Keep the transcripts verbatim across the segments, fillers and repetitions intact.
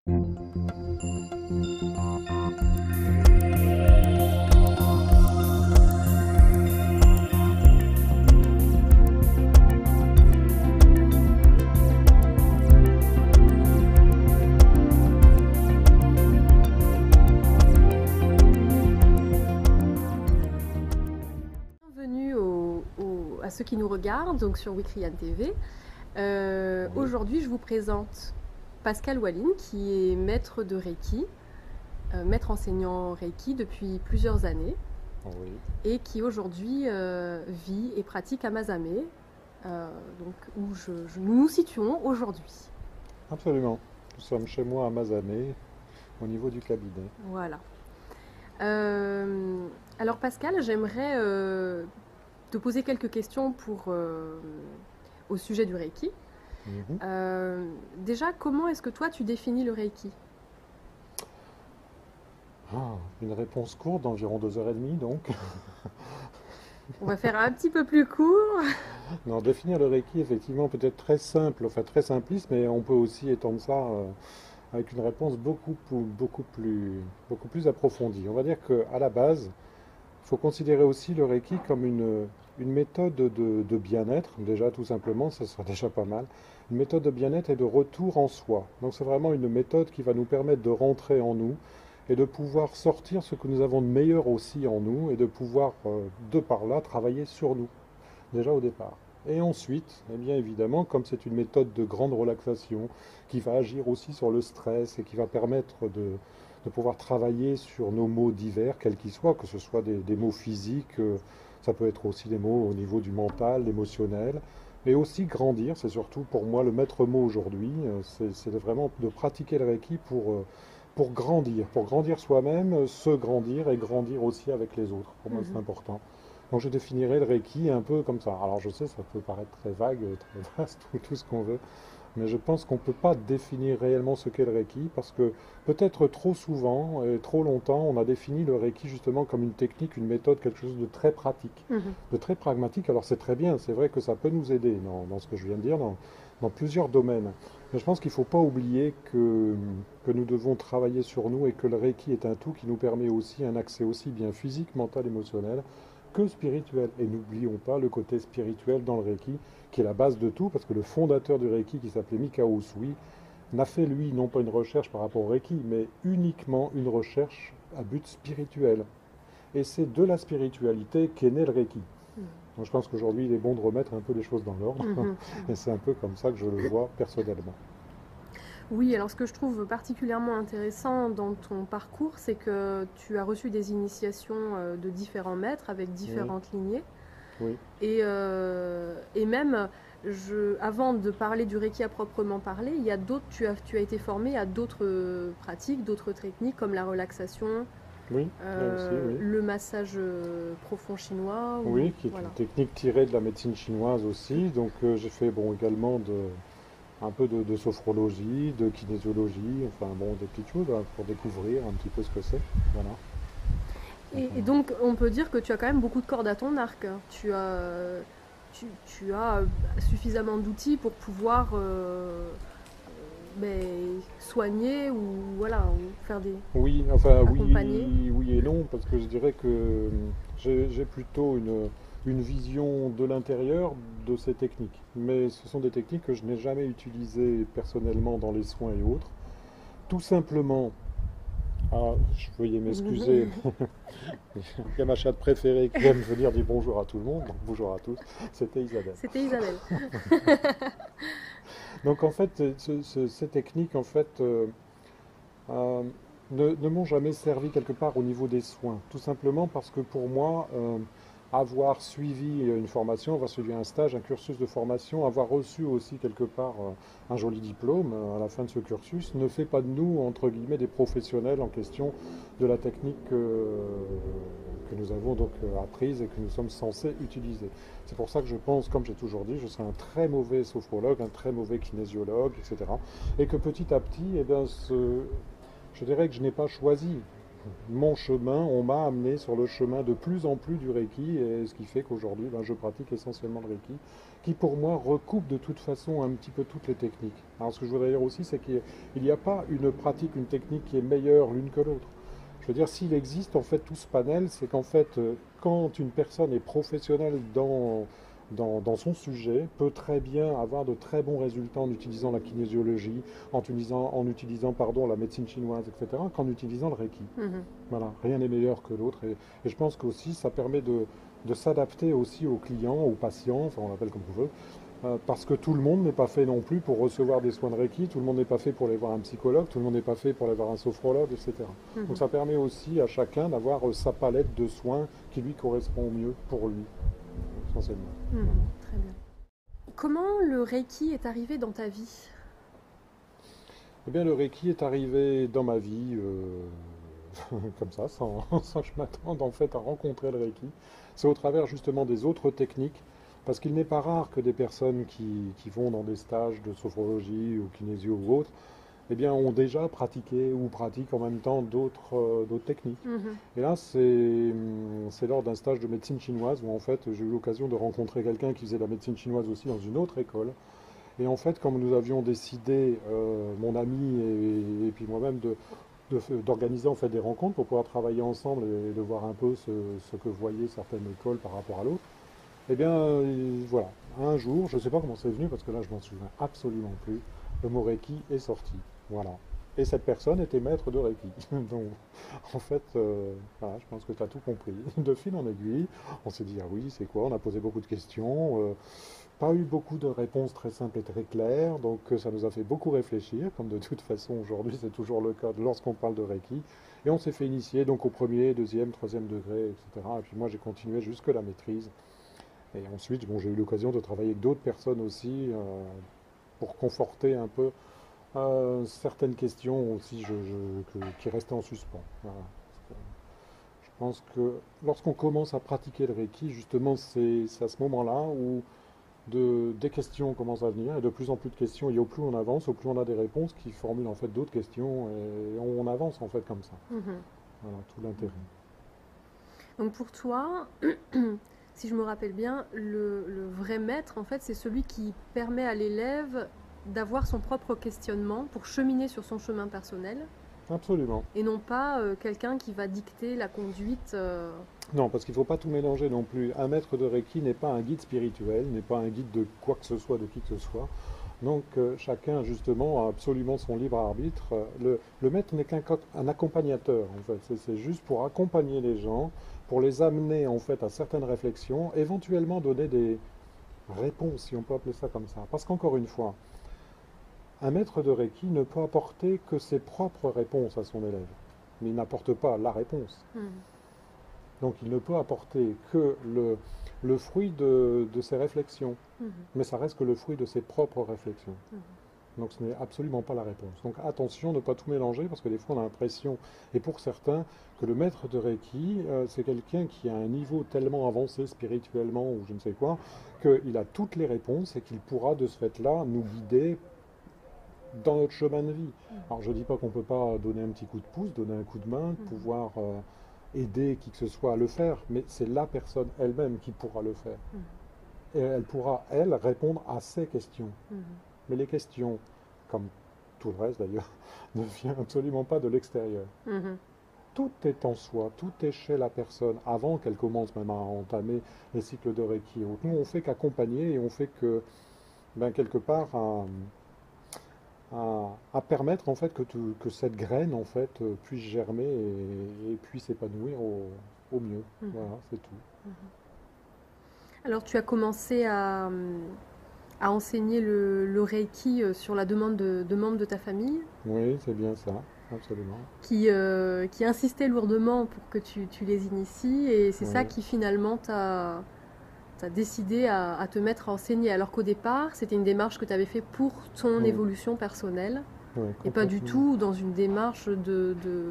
Bienvenue au, au, à ceux qui nous regardent donc sur Wikrian T V. Euh, oui. Aujourd'hui, je vous présente Pascal Walline, qui est maître de Reiki, euh, maître enseignant Reiki depuis plusieurs années, oui. Et qui aujourd'hui euh, vit et pratique à Mazamet, euh, donc où je, je, nous nous situons aujourd'hui. Absolument. Nous sommes chez moi à Mazamet, au niveau du cabinet. Voilà. Euh, alors Pascal, j'aimerais euh, te poser quelques questions pour, euh, au sujet du Reiki. Mmh. Euh, déjà, comment est-ce que toi tu définis le Reiki? Ah, une réponse courte d'environ deux heures et demie donc. On va faire un petit peu plus court. Non, définir le Reiki, effectivement, peut être très simple, enfin très simpliste, mais on peut aussi étendre ça euh, avec une réponse beaucoup, beaucoup, plus, beaucoup plus approfondie. On va dire qu'à la base, il faut considérer aussi le Reiki comme une, une méthode de, de bien-être, déjà tout simplement, ça sera déjà pas mal. Une méthode de bien-être et de retour en soi. Donc c'est vraiment une méthode qui va nous permettre de rentrer en nous et de pouvoir sortir ce que nous avons de meilleur aussi en nous et de pouvoir, euh, de par là, travailler sur nous, déjà au départ. Et ensuite, eh bien évidemment, comme c'est une méthode de grande relaxation qui va agir aussi sur le stress et qui va permettre de, de pouvoir travailler sur nos maux divers, quels qu'ils soient, que ce soit des, des maux physiques, euh, ça peut être aussi des maux au niveau du mental, l'émotionnel, mais aussi grandir, c'est surtout pour moi le maître mot aujourd'hui, euh, c'est vraiment de pratiquer le Reiki pour, euh, pour grandir, pour grandir soi-même, se grandir et grandir aussi avec les autres. Pour moi, mm-hmm. C'est important. Donc je définirais le Reiki un peu comme ça. Alors je sais, ça peut paraître très vague, très vaste, tout, tout ce qu'on veut, mais je pense qu'on ne peut pas définir réellement ce qu'est le Reiki, parce que peut-être trop souvent et trop longtemps, on a défini le Reiki justement comme une technique, une méthode, quelque chose de très pratique, mmh. de très pragmatique. Alors c'est très bien, c'est vrai que ça peut nous aider dans, dans ce que je viens de dire, dans, dans plusieurs domaines. Mais je pense qu'il ne faut pas oublier que, que nous devons travailler sur nous et que le Reiki est un tout qui nous permet aussi un accès aussi bien physique, mental, émotionnel, que spirituel. Et n'oublions pas le côté spirituel dans le Reiki, qui est la base de tout, parce que le fondateur du Reiki, qui s'appelait Mikao Usui, n'a fait, lui, non pas une recherche par rapport au Reiki, mais uniquement une recherche à but spirituel. Et c'est de la spiritualité qu'est né le Reiki. Mmh. Donc je pense qu'aujourd'hui, il est bon de remettre un peu les choses dans l'ordre, mmh. Et c'est un peu comme ça que je le vois personnellement. Oui, alors ce que je trouve particulièrement intéressant dans ton parcours, c'est que tu as reçu des initiations de différents maîtres avec différentes oui. lignées. Oui. Et, euh, et même, je, avant de parler du Reiki à proprement parler, il y a d'autres, tu as, tu as été formé à d'autres pratiques, d'autres techniques comme la relaxation, oui, euh, aussi, oui. le massage profond chinois. Oui, ou, qui est voilà. une technique tirée de la médecine chinoise aussi. Donc euh, j'ai fait bon, également de... un peu de, de sophrologie, de kinésiologie, enfin bon, des petites choses hein, pour découvrir un petit peu ce que c'est. Voilà. Et, et donc, on peut dire que tu as quand même beaucoup de cordes à ton arc. Tu as, tu, tu as suffisamment d'outils pour pouvoir euh, ben, soigner ou voilà, ou faire des... Oui, enfin oui, oui et non, parce que je dirais que j'ai plutôt une... une vision de l'intérieur de ces techniques. Mais ce sont des techniques que je n'ai jamais utilisées personnellement dans les soins et autres. Tout simplement, ah, je veuillez m'excuser, il y a ma chatte préférée qui aime venir dire bonjour à tout le monde, donc bonjour à tous, c'était Isabelle. C'était Isabelle. Donc en fait, ce, ce, ces techniques, en fait, euh, euh, ne, ne m'ont jamais servi quelque part au niveau des soins. Tout simplement parce que pour moi, euh, avoir suivi une formation, avoir suivi un stage, un cursus de formation, avoir reçu aussi quelque part un joli diplôme à la fin de ce cursus, ne fait pas de nous, entre guillemets, des professionnels en question de la technique que, que nous avons donc apprise et que nous sommes censés utiliser. C'est pour ça que je pense, comme j'ai toujours dit, je serai un très mauvais sophrologue, un très mauvais kinésiologue, et cetera. Et que petit à petit, eh bien, ce, je dirais que je n'ai pas choisi mon chemin, on m'a amené sur le chemin de plus en plus du Reiki, et ce qui fait qu'aujourd'hui, ben, je pratique essentiellement le Reiki, qui pour moi recoupe de toute façon un petit peu toutes les techniques. Alors ce que je voudrais dire aussi, c'est qu'il n'y a pas une pratique, une technique qui est meilleure l'une que l'autre. Je veux dire, s'il existe en fait tout ce panel, c'est qu'en fait, euh, quand une personne est professionnelle dans, dans, dans son sujet, peut très bien avoir de très bons résultats en utilisant la kinésiologie, en utilisant, en utilisant pardon, la médecine chinoise, et cetera, qu'en utilisant le Reiki. Mhm. Voilà, rien n'est meilleur que l'autre. Et, et je pense qu'aussi, ça permet de, de s'adapter aussi aux clients, aux patients, enfin on l'appelle comme on veut, euh, parce que tout le monde n'est pas fait non plus pour recevoir des soins de Reiki, tout le monde n'est pas fait pour aller voir un psychologue, tout le monde n'est pas fait pour aller voir un sophrologue, et cetera. Mhm. Donc ça permet aussi à chacun d'avoir euh, sa palette de soins qui lui correspond au mieux pour lui, essentiellement. Mhm. Très bien. Comment le Reiki est arrivé dans ta vie? Eh bien, le Reiki est arrivé dans ma vie euh, comme ça, sans, sans que je m'attende en fait à rencontrer le Reiki. C'est au travers justement des autres techniques, parce qu'il n'est pas rare que des personnes qui, qui vont dans des stages de sophrologie ou kinésio ou autres, eh bien, ont déjà pratiqué ou pratiquent en même temps d'autres euh, d'autres techniques. Mhm. Et là, c'est hum, c'est lors d'un stage de médecine chinoise où en fait j'ai eu l'occasion de rencontrer quelqu'un qui faisait de la médecine chinoise aussi dans une autre école. Et en fait, comme nous avions décidé, euh, mon ami et, et puis moi-même, de, de f- d'organiser en fait des rencontres pour pouvoir travailler ensemble et de voir un peu ce, ce que voyaient certaines écoles par rapport à l'autre, eh bien, euh, voilà, un jour, je ne sais pas comment c'est venu parce que là, je m'en souviens absolument plus, le mot Reiki est sorti. Voilà. Et cette personne était maître de Reiki. Donc, en fait, euh, voilà, je pense que tu as tout compris. De fil en aiguille, on s'est dit, ah oui, c'est quoi? On a posé beaucoup de questions. euh, pas eu beaucoup de réponses très simples et très claires, donc euh, ça nous a fait beaucoup réfléchir, comme de toute façon aujourd'hui c'est toujours le cas lorsqu'on parle de Reiki. Et on s'est fait initier donc au premier, deuxième, troisième degré, et cetera. Et puis moi j'ai continué jusque la maîtrise. Et ensuite, bon, j'ai eu l'occasion de travailler avec d'autres personnes aussi euh, pour conforter un peu euh, certaines questions aussi je- je- que- qui restaient en suspens. Voilà. Parce que je pense que lorsqu'on commence à pratiquer le Reiki, justement, c'est c'est à ce moment-là où de, des questions commencent à venir, et de plus en plus de questions, et au plus on avance, au plus on a des réponses qui formulent en fait d'autres questions, et on avance en fait comme ça. Mhm. Voilà, tout l'intérêt. Donc pour toi, si je me rappelle bien, le, le vrai maître, en fait, c'est celui qui permet à l'élève d'avoir son propre questionnement pour cheminer sur son chemin personnel, Absolument. et non pas euh, quelqu'un qui va dicter la conduite. euh, Non, parce qu'il ne faut pas tout mélanger non plus. Un maître de Reiki n'est pas un guide spirituel, n'est pas un guide de quoi que ce soit, de qui que ce soit. Donc euh, chacun justement a absolument son libre arbitre. Euh, Le, le maître n'est qu'un co- un accompagnateur en fait. C'est c'est juste pour accompagner les gens, pour les amener en fait à certaines réflexions, éventuellement donner des réponses, si on peut appeler ça comme ça. Parce qu'encore une fois, un maître de Reiki ne peut apporter que ses propres réponses à son élève. Mais il n'apporte pas la réponse. mhm. Donc il ne peut apporter que le, le fruit de, de ses réflexions. Mhm. Mais ça reste que le fruit de ses propres réflexions. Mhm. Donc ce n'est absolument pas la réponse. Donc attention, ne pas tout mélanger, parce que des fois on a l'impression, et pour certains, que le maître de Reiki, euh, c'est quelqu'un qui a un niveau tellement avancé spirituellement ou je ne sais quoi, qu'il a toutes les réponses et qu'il pourra de ce fait-là nous guider dans notre chemin de vie. Alors je ne dis pas qu'on ne peut pas donner un petit coup de pouce, donner un coup de main, Mhm. pouvoir euh, aider qui que ce soit à le faire, mais c'est la personne elle-même qui pourra le faire. Mhm. Et elle pourra, elle, répondre à ces questions. Mhm. Mais les questions, comme tout le reste d'ailleurs, ne viennent absolument pas de l'extérieur. Mhm. Tout est en soi, tout est chez la personne, avant qu'elle commence même à entamer les cycles de Reiki. Donc, nous, on fait qu'accompagner et on fait que, ben, quelque part, à, à- à permettre en fait que, tout- que cette graine en fait euh, puisse germer et, et puisse s'épanouir au, au mieux. Mhm. Voilà, c'est tout. Alors tu as commencé à, hum, à enseigner le, le Reiki euh, sur la demande de, de membres de ta famille Oui, c'est bien ça, absolument. qui, euh, qui insistaient lourdement pour que tu, tu les inities, et c'est ça Oui, qui finalement t'a t'a décidé à, à te mettre à enseigner, alors qu'au départ c'était une démarche que tu avais fait pour ton oui, évolution personnelle oui, et pas du complètement. tout dans une démarche de, de,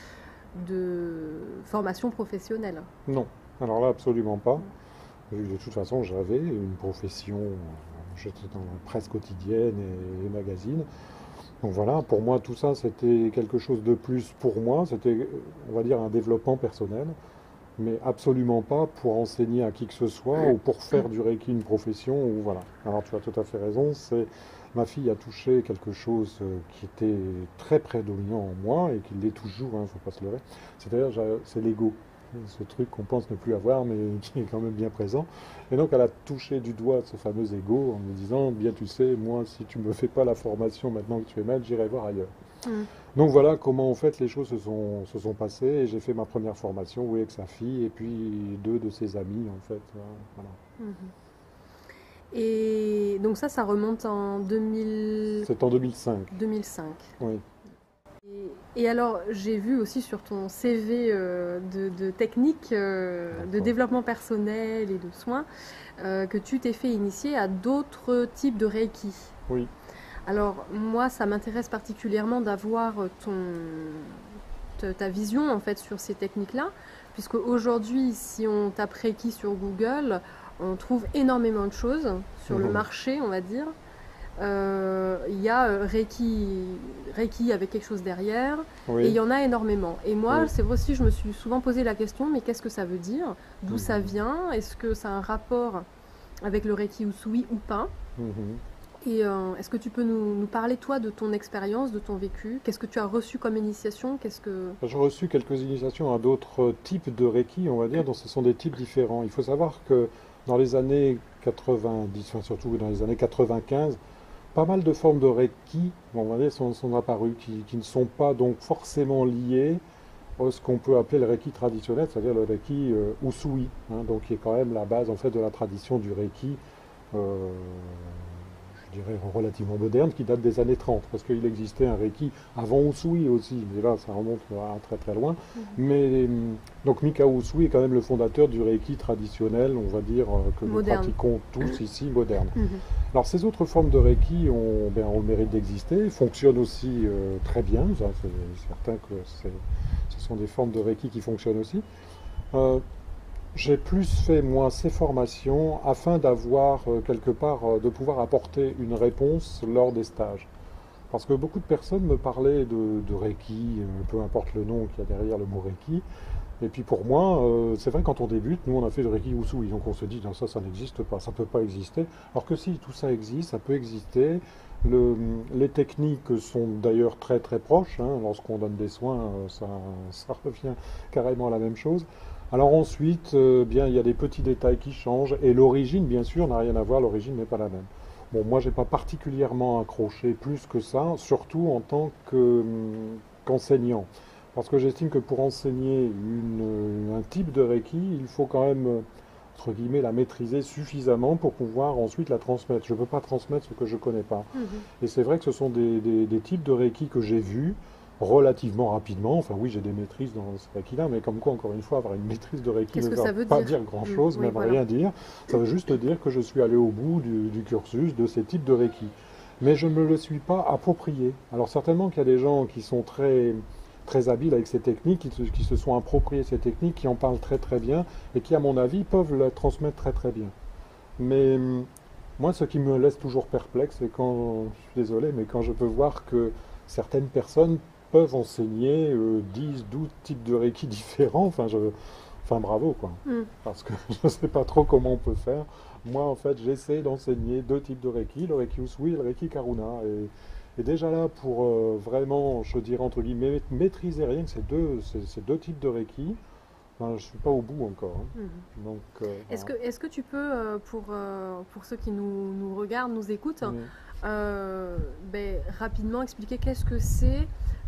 de formation professionnelle. Non, alors là, absolument pas. Mm. Vu que de toute façon, j'avais une profession, euh, j'étais dans la presse quotidienne et, et magazine. Donc voilà, pour moi, tout ça, c'était quelque chose de plus pour moi. C'était, on va dire, un développement personnel, mais absolument pas pour enseigner à qui que ce soit ou pour faire du Reiki une profession. Ou voilà. Alors tu as tout à fait raison. C'est ma fille a touché quelque chose euh, qui était très prédominant en moi et qui l'est toujours. Il ne faut pas se leurrer. C'est-à-dire, j'ai- c'est l'ego. Ce truc qu'on pense ne plus avoir, mais qui est quand même bien présent. Et donc, elle a touché du doigt ce fameux ego en me disant, bien tu sais, moi, si tu me fais pas la formation maintenant que tu es maître, j'irai voir ailleurs. Mm. Donc voilà comment en fait les choses se sont, se sont passées et j'ai fait ma première formation, oui, avec sa fille et puis deux de ses amis en fait. euh, Voilà. Mhm. Et donc ça, ça remonte en deux mille C'est en deux mille cinq. deux mille cinq. Oui, Et, et alors, j'ai vu aussi sur ton C V euh, de, de technique euh, de d'accord. développement personnel et de soins euh, que tu t'es fait initier à d'autres types de Reiki. Oui, Alors, moi, ça m'intéresse particulièrement d'avoir ton, ta ta vision en fait sur ces techniques-là, puisque aujourd'hui, si on tape Reiki sur Google, on trouve énormément de choses sur le mhm, marché, on va dire. Euh, Il y a euh, Reiki, Reiki avec quelque chose derrière, et il oui, y en a énormément. Et moi, oui, c'est vrai aussi, je me suis souvent posé la question, mais qu'est-ce que ça veut dire? D'où ça mhm, vient? Est-ce que ça a un rapport avec le Reiki Usui ou pas? mhm. Et euh, est-ce que tu peux nous, nous parler, toi, de ton expérience, de ton vécu? Qu'est-ce que tu as reçu comme initiation? Qu'est-ce que... J'ai reçu quelques initiations à d'autres types de Reiki, on va dire, dont ce sont des types différents. Il faut savoir que dans les années quatre-vingt-dix, enfin surtout dans les années quatre-vingt-quinze, pas mal de formes de Reiki, on va dire, sont, sont apparues, qui, qui ne sont pas donc forcément liées à ce qu'on peut appeler le Reiki traditionnel, c'est-à-dire le Reiki euh, Usui, hein, donc qui est quand même la base en fait de la tradition du Reiki, euh, je dirais relativement moderne, qui date des années trente, parce qu'il existait un Reiki avant Usui aussi, mais là ça remonte à très très loin. Mhm. Mais donc Mikao Usui est quand même le fondateur du Reiki traditionnel, on va dire, euh, que nous Moderne. pratiquons tous ici, moderne. Mhm. Alors ces autres formes de Reiki ont, ben, ont le mérite d'exister, fonctionnent aussi euh, très bien, ça, c'est certain que c'est- ce sont des formes de Reiki qui fonctionnent aussi. Euh, j'ai plus fait moi ces formations afin d'avoir euh, quelque part, euh, de pouvoir apporter une réponse lors des stages. Parce que beaucoup de personnes me parlaient de, de Reiki, euh, peu importe le nom qu'il y a derrière le mot Reiki, et puis pour moi, euh, c'est vrai, quand on débute, nous on a fait le Reiki Usui, donc on se dit, non, ça, ça n'existe pas, ça ne peut pas exister. Alors que si, tout ça existe, ça peut exister. Le- les techniques sont d'ailleurs très très proches, hein. Lorsqu'on donne des soins, euh, ça, ça revient carrément à la même chose. Alors ensuite, euh, bien, il y a des petits détails qui changent, et l'origine, bien sûr, n'a rien à voir, l'origine n'est pas la même. Bon, moi, j'ai pas particulièrement accroché plus que ça, surtout en tant que, hum, qu'enseignant. Parce que j'estime que pour enseigner une- un type de Reiki, il faut quand même, euh, entre guillemets, la maîtriser suffisamment pour pouvoir ensuite la transmettre. Je ne peux pas transmettre ce que je ne connais pas. Mhm. Et c'est vrai que ce sont des, des- des types de Reiki que j'ai vus relativement rapidement. Enfin oui, j'ai des maîtrises dans ce Reiki-là, mais comme quoi, encore une fois, avoir une maîtrise de Reiki ne Qu'est-ce que veut ça veut pas dire? dire Mm. grand-chose, Oui, même voilà. rien dire. Ça veut juste dire que je suis allé au bout du, du cursus de ces types de Reiki. Mais je ne me le suis pas approprié. Alors certainement qu'il y a des gens qui sont très très habiles avec ces techniques, qui se, qui se sont appropriés ces techniques, qui en parlent très très bien et qui, à mon avis, peuvent la transmettre très très bien. Mais hum, moi, ce qui me laisse toujours perplexe, c'est quand, je suis désolé, mais quand je peux voir que certaines personnes peuvent enseigner euh, dix, douze types de Reiki différents, enfin, je, enfin bravo, quoi. Mm. Parce que je ne sais pas trop comment on peut faire. Moi, en fait, j'essaie d'enseigner deux types de Reiki, le Reiki Usui et le Reiki Karuna. Et, et déjà là, pour euh, vraiment, je dirais entre guillemets, maîtriser rien que ces deux, ces, ces deux types de Reiki, ben, je ne suis pas au bout encore, hein. Mhm. Donc, euh, Est-ce voilà. que, est-ce que tu peux, euh, pour, euh, pour ceux qui nous, nous regardent, nous écoutent, Mm. euh, ben, rapidement expliquer qu'est-ce que c'est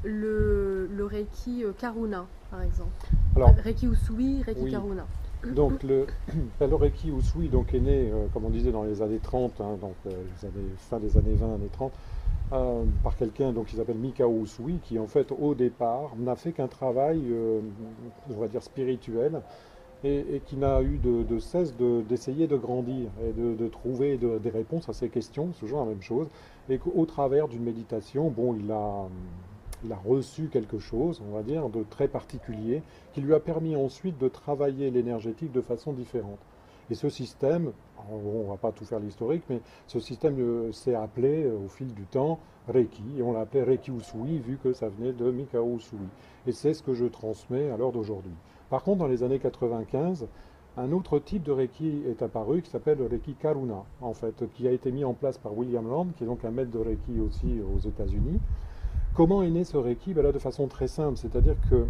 le, le Reiki euh, Karuna, par exemple? Alors, Reiki Usui, Reiki oui. Karuna. Donc le, le Reiki Usui donc, est né, euh, comme on disait, dans les années trente, hein, donc euh, les années, fin des années vingt, années trente, euh, par quelqu'un donc, qui s'appelle Mikao Usui, qui en fait au départ n'a fait qu'un travail, euh, on va dire spirituel, et, et qui n'a eu de, de cesse de- d'essayer de grandir et de, de trouver de- des réponses à ces questions, c'est toujours la même chose, et qu'au travers d'une méditation, bon, il a, il a reçu quelque chose, on va dire, de très particulier, qui lui a permis ensuite de travailler l'énergétique de façon différente. Et ce système, on ne va pas tout faire l'historique, mais ce système euh, s'est appelé euh, au fil du temps Reiki, et on l'a appelé Reiki Usui, vu que ça venait de Mikao Usui. Et c'est ce que je transmets à l'heure d'aujourd'hui. Par contre, dans les années quatre-vingt-quinze, un autre type de Reiki est apparu qui s'appelle le Reiki Karuna, en fait, qui a été mis en place par William Land, qui est donc un maître de Reiki aussi aux États-Unis. Comment est né ce Reiki? Ben là, de façon très simple, c'est-à-dire que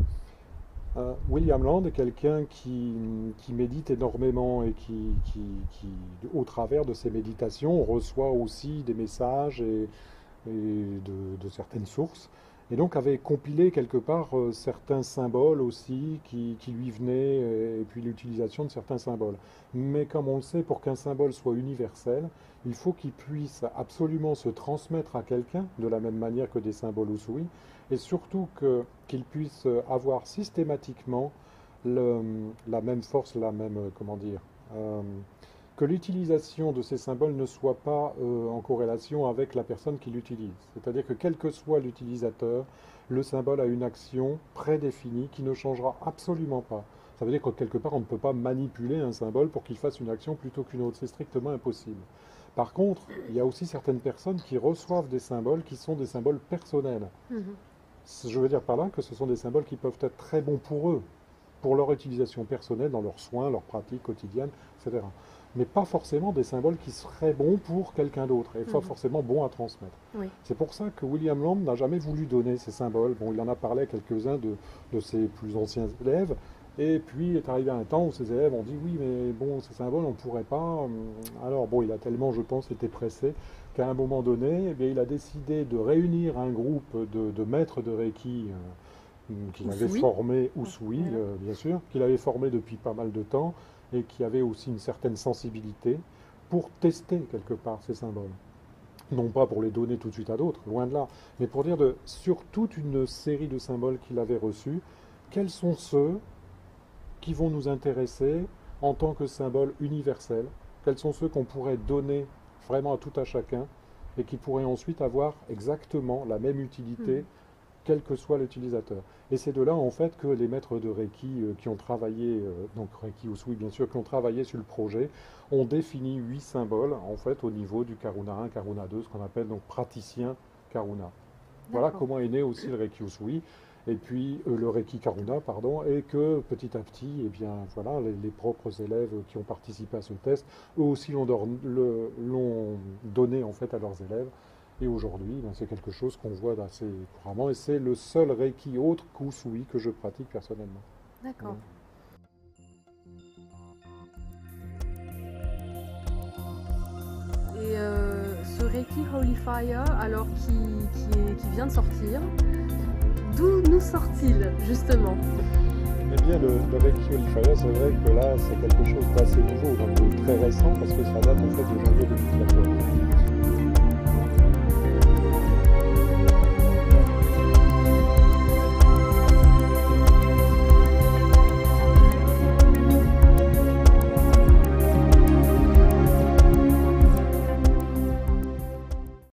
euh, William Land est quelqu'un qui, qui médite énormément et qui, qui, qui, au travers de ses méditations, reçoit aussi des messages et, et de, de certaines sources. Et donc avait compilé quelque part euh, certains symboles aussi qui, qui lui venaient, et, et puis l'utilisation de certains symboles. Mais comme on le sait, pour qu'un symbole soit universel, il faut qu'il puisse absolument se transmettre à quelqu'un, de la même manière que des symboles Usui, et surtout que, qu'il puisse avoir systématiquement le, la même force, la même, euh, comment dire, euh, que l'utilisation de ces symboles ne soit pas euh, en corrélation avec la personne qui l'utilise. C'est-à-dire que quel que soit l'utilisateur, le symbole a une action prédéfinie qui ne changera absolument pas. Ça veut dire que quelque part, on ne peut pas manipuler un symbole pour qu'il fasse une action plutôt qu'une autre. C'est strictement impossible. Par contre, il y a aussi certaines personnes qui reçoivent des symboles qui sont des symboles personnels. Mm-hmm. Je veux dire par là que ce sont des symboles qui peuvent être très bons pour eux, pour leur utilisation personnelle, dans leurs soins, leurs pratiques quotidiennes, et cetera. Mais pas forcément des symboles qui seraient bons pour quelqu'un d'autre, et pas mmh. forcément bons à transmettre. Oui. C'est pour ça que William Land n'a jamais voulu donner ces symboles. Bon, il en a parlé à quelques-uns de, de ses plus anciens élèves, et puis est arrivé un temps où ses élèves ont dit oui, mais bon, ces symboles, on ne pourrait pas. Alors bon, il a tellement, je pense, été pressé qu'à un moment donné, eh bien, il a décidé de réunir un groupe de, de maîtres de Reiki euh, qu'il avait formé, Usui, euh, bien sûr, qu'il avait formé depuis pas mal de temps, et qui avait aussi une certaine sensibilité pour tester quelque part ces symboles. Non pas pour les donner tout de suite à d'autres, loin de là, mais pour dire de, sur toute une série de symboles qu'il avait reçus, quels sont ceux qui vont nous intéresser en tant que symboles universels, quels sont ceux qu'on pourrait donner vraiment à tout à chacun et qui pourraient ensuite avoir exactement la même utilité mmh. quel que soit l'utilisateur. Et c'est de là, en fait, que les maîtres de Reiki euh, qui ont travaillé, euh, donc Reiki Usui, bien sûr, qui ont travaillé sur le projet, ont défini huit symboles, en fait, au niveau du Karuna un, Karuna deux, ce qu'on appelle donc praticien Karuna. Voilà comment est né aussi le Reiki Usui, et puis euh, le Reiki Karuna, pardon, et que petit à petit, eh bien, voilà, les, les propres élèves qui ont participé à ce test, eux aussi l'ont, le, l'ont donné, en fait, à leurs élèves. Et aujourd'hui, ben, c'est quelque chose qu'on voit assez couramment, et c'est le seul Reiki autre qu'Usui que je pratique personnellement. D'accord. Ouais. Et euh, ce Reiki Holy Fire, alors qui, qui, est, qui vient de sortir, d'où nous sort-il justement? Eh bien, le, le Reiki Holy Fire, c'est vrai que là, c'est quelque chose d'assez nouveau, donc de très récent, parce que ça date en fait de janvier deux mille quatorze.